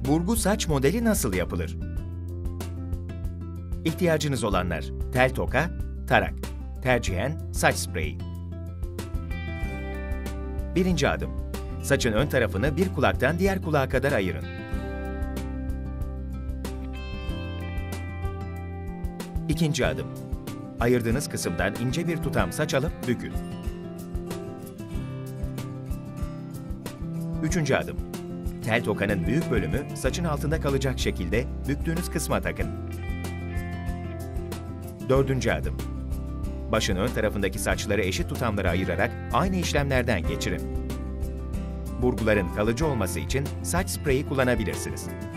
Burgu saç modeli nasıl yapılır? İhtiyacınız olanlar: tel toka, tarak, tercihen saç spreyi. Birinci adım: saçın ön tarafını bir kulaktan diğer kulağa kadar ayırın. İkinci adım: ayırdığınız kısımdan ince bir tutam saç alıp bükün. Üçüncü adım: tel tokanın büyük bölümü saçın altında kalacak şekilde büktüğünüz kısma takın. Dördüncü adım: başın ön tarafındaki saçları eşit tutamlara ayırarak aynı işlemlerden geçirin. Burguların kalıcı olması için saç spreyi kullanabilirsiniz.